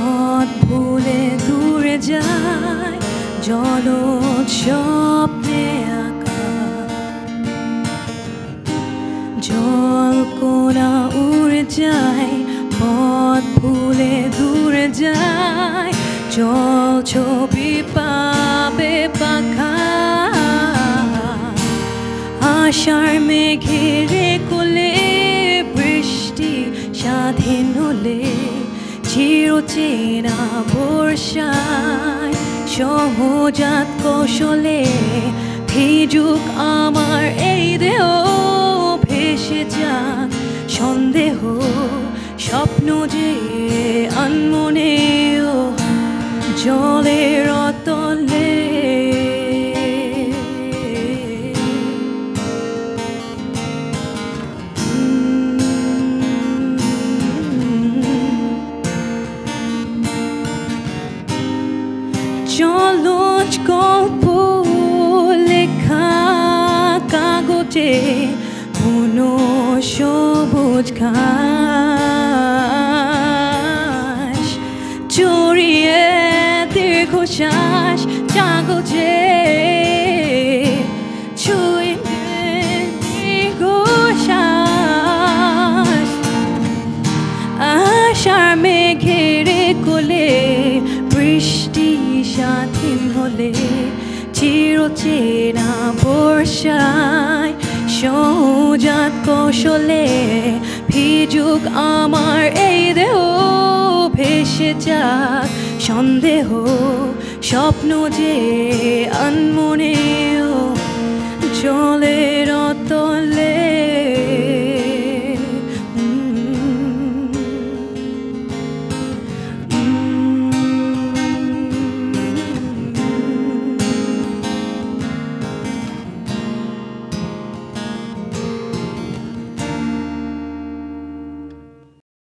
পথ ভুলে দূরে যায় জলজ স্বপ্নে আঁকা জল কোনা উড়ে যায় পথ ভুলে দূরে যায় জল ছবি পাবে পাখা আশার মেঘের কোলে বৃষ্টি স্বাধীন হলে চিরচেনা বর্ষায় সহজাত কৌশলে ভিজুক আমার এই দেহ ভেসে যাক সন্দেহ স্বপ্ন যে আনমনেও জলের তলে জলজ গল্প লেখা কাগজে কোনো সবুজ ঘাস জড়িয়ে দীর্ঘশ্বাস কাগজে ছুঁয়ে দীর্ঘশ্বাস আশার মেঘের কোলে বৃষ্টি স্বাধীন হলে চিরচেনা বর্ষায় সহজাত কৌশলে ভিজুক আমার এই দেহ ভেসে যাক সন্দেহ স্বপ্ন যে আনমনেও